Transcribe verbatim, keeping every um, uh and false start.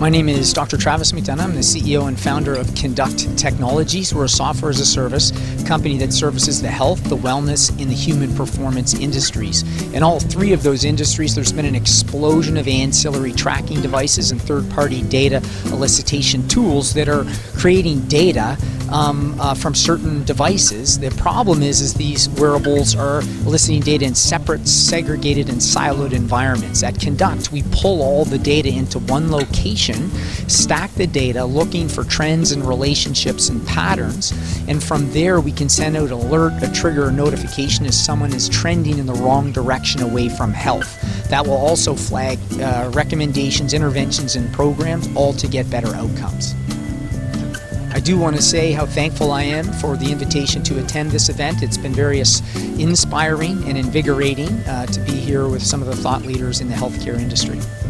My name is Doctor Travis McDonough. I'm the C E O and founder of Conduct Technologies. We're a software as a service company that services the health, the wellness, and the human performance industries. In all three of those industries, there's been an explosion of ancillary tracking devices and third-party data elicitation tools that are creating data um, uh, from certain devices. The problem is, is these wearables are eliciting data in separate, segregated, and siloed environments. At Conduct, we pull all the data into one location, stack the data, looking for trends and relationships and patterns, and from there we can send out an alert, a trigger, a notification as someone is trending in the wrong direction away from health. That will also flag uh, recommendations, interventions, and programs, all to get better outcomes. I do want to say how thankful I am for the invitation to attend this event. It's been very inspiring and invigorating uh, to be here with some of the thought leaders in the healthcare industry.